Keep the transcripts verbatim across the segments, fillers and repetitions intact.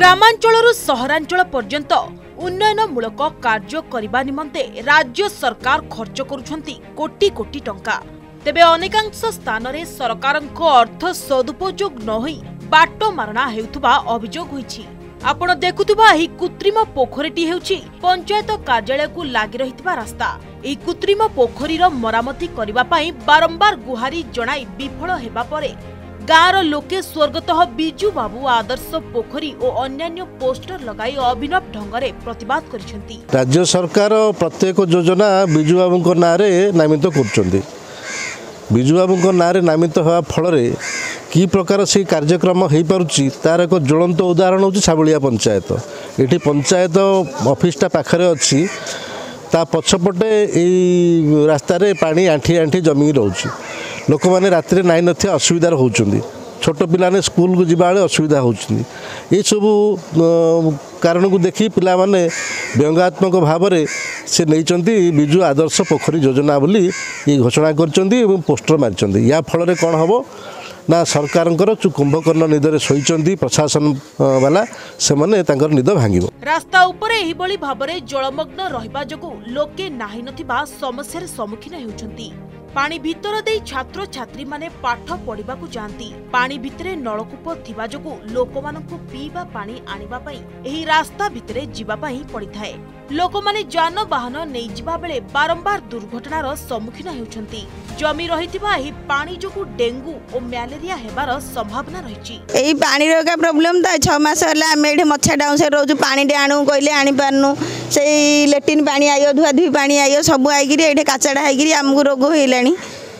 ग्रामांचल सहरांचल पर्यंत उन्नयनमूलक कार्य करने निमंते राज्य सरकार खर्च करुछंती कोटी कोटी टंका। तेबे अनेकांश स्थान रे सरकार अर्थ सदुपयोग न होई बाट मारणा हेउथुबा अभियोग होईछि। आपण देखुथुबा एही कृत्रिम पोखरीटी हेउछि पंचायत कार्यालय को लागि रहितबा रास्ता। एही कृत्रिम पोखरीर मरामती करिबा पई बारंबार गुहारी जणाई विफल हेबा परे गाँर लोके स्वर्गतः बिजू बाबू आदर्श पोखरी और अन्यान्य पोस्टर लगाई अभिनव ढंगरे प्रतिवाद करिसेंती। राज्य सरकार प्रत्येक योजना बिजू बाबू नाँ नामित कर बिजू बाबू नाँ नामित होगा फल कि प्रकार से कार्यक्रम हो पारुछि तार एक ज्वलंत उदाहरण होछि साबुलिया पंचायत। ये पंचायत ऑफिसटा पाखरे अच्छी ता पछपटे यही रास्तार पानी आंठी आंठी जमी रोचे। लोक मैंने रात नाई नथिया असुविधार होउछंदी। छोट पिलाने स्कूल को जीवा बेले असुविधा होउछंदी। ये सबू कारण को देखी पिला माने व्यंगात्मक भाव में से नहींचंती बिजू आदर्श पोखरी योजना बोली ये घोषणा करचंदी एवं पोस्टर मारिचंदी। या फल कौन हम ना सरकार कुंभकर्ण निदरे शोचंदी प्रशासन वाला से माने तांकर निद भांगिबो। रास्ता ऊपर एही बळी भाबरे जलमग्न रहिबा जगु लोके नाही नथिबा समस्यार सम्मुखीन हेउछंती। पानी भीतर दे छात्र छात्री माने पाठ पढ़ा जाती। पानी भितरे नलकूप थिबा जगु लोक मानकु पीवा पानी आनिबा पई एही रास्ता भितरे जीवा पई पड़िथाए। लोक माने जान वाहन नै जिबा बेले बारंबार दुर्घटनार सम्मुखीन हेउछंती। जमी रहितिबा एही पानी जगु डेंगू और मलेरिया हेबार संभावना रहिछि। एही पानी रो का प्रॉब्लम त छह मास होला मेढे मच्छा डाउन से रोज पानी डे आनु कहले आनी पारनु। सेई लेटिन पानी आयो धुआ धुई पानी आयो सब आइगिरी एठे काचडा आइगिरी हमगु रोग होइलानी।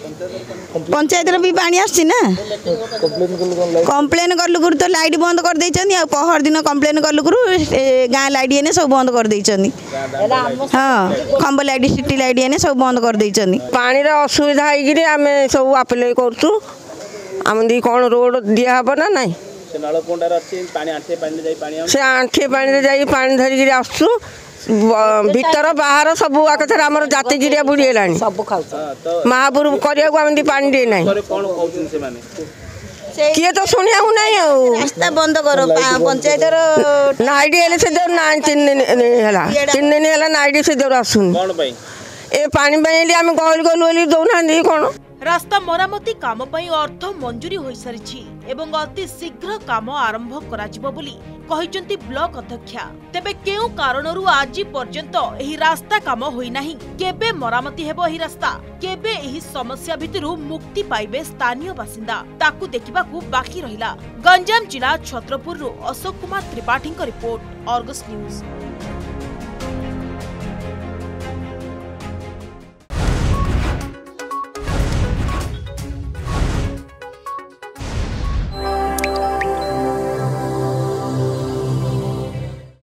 पंचायत भी पानी आसी ना कंप्लेन कलु गुरु तो लाइट बंद कर देइछनी। आ पहर दिन कंप्लेन कलु गुरु गाँ लाइट एने सब बंद कर देइछनी। हां खंब लाइट सिटी लाइट एने सब बंद कर देइछनी। पानी रा असुविधा आइगिरी आमे सब अप्लाई करछु। आमदी कोन रोड दिया हबो ना नाही से नळ कोंडार अछि पानी आंठे पानी जाई पानी से आंठे पानी जाई पानी धरि गिरी आसु भीतर बाहर सब आकथर हमर जाति गिरिया बुड़ी लानी सब खाउ महापुर करिया को आमदी पानी दे नाही। कोन कहउछन से माने किए तो सुनिया हु नाही रास्ता बंद करो पंचायत रो नाइडी एले से दे ना तीन दिन हला तीन दिन हला नाइडी से दे आसुन कोन पई ए पानी पई हम कहल गलु ओली दउना दी कोन। रास्ता मरामती काम पई अर्थ मंजूरी होई सारिछि एवं अति शीघ्र काम आरंभ कराजिबो बोली कहिचंती ब्लॉक अध्यक्षा। तेबे केउ कारणरू आज पर्यंत एही रास्ता काम होई नाही। केबे मरामती हेबो एही रास्ता केबे एही समस्या भितरु मुक्ति पाइबे स्थानीय बासिंदा ताकू देखिबाकू बाकी रहिला। गंजाम जिला छत्रपुर अशोक कुमार त्रिपाठी रिपोर्ट, अर्गस न्यूज।